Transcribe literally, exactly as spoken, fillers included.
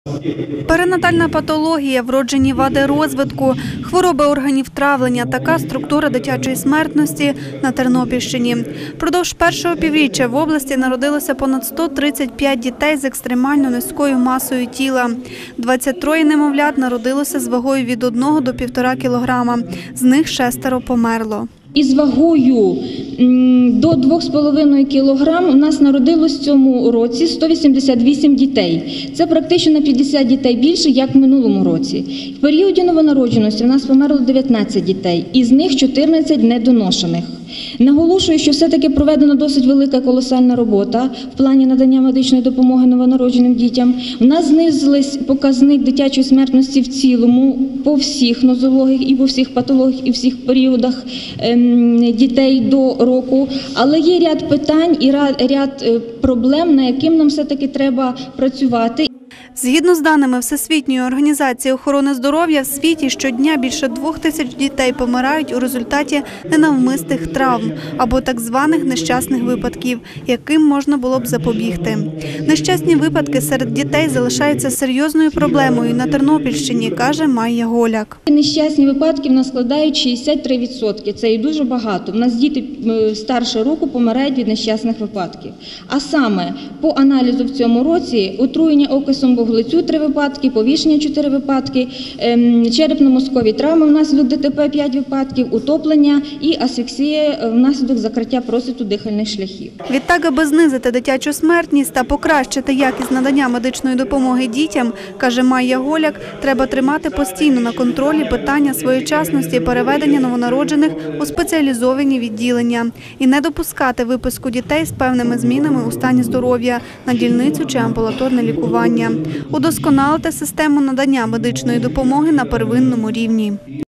Перинатальна патологія, вроджені вади розвитку, хвороби органів травлення – така структура дитячої смертності на Тернопільщині. Впродовж першого півріччя в області народилося понад сто тридцять п'ять дітей з екстремально низькою масою тіла. двадцять троє немовлят народилося з вагою від одного до півтора кілограма, з них шестеро померло. Із вагою до двох з половиною кілограм у нас народилось в цьому році сто вісімдесят вісім дітей. Це практично на п'ятдесят дітей більше, як в минулому році. В періоді новонародженості у нас померло дев'ятнадцять дітей, із них чотирнадцять недоношених. Наголошую, що все-таки проведена досить велика колосальна робота в плані надання медичної допомоги новонародженим дітям. У нас знизились показник дитячої смертності в цілому по всіх нозологіях і по всіх патологіях і всіх періодах ем, дітей до року. Але є ряд питань і ряд, ряд проблем, на яким нам все-таки треба працювати. Згідно з даними Всесвітньої організації охорони здоров'я, в світі щодня більше двох тисяч дітей помирають у результаті ненавмисних травм або так званих нещасних випадків, яким можна було б запобігти. Нещасні випадки серед дітей залишаються серйозною проблемою на Тернопільщині, каже Майя Голяк. Нещасні випадки в нас складають шістдесят три відсотки. Це і дуже багато. У нас діти старше року помирають від нещасних випадків. А саме по аналізу в цьому році отруєння окисом вуглецю – три випадки, повішення – чотири випадки, черепно-мозкові травми внаслідок ДТП – п'ять випадків, утоплення і асфіксія внаслідок закриття просвіту дихальних шляхів. Відтак, аби знизити дитячу смертність та покращити якість надання медичної допомоги дітям, каже Майя Голяк, треба тримати постійно на контролі питання своєчасності переведення новонароджених у спеціалізовані відділення і не допускати виписку дітей з певними змінами у стані здоров'я на дільницю чи амбулаторне лікування. Удосконалити систему надання медичної допомоги на первинному рівні.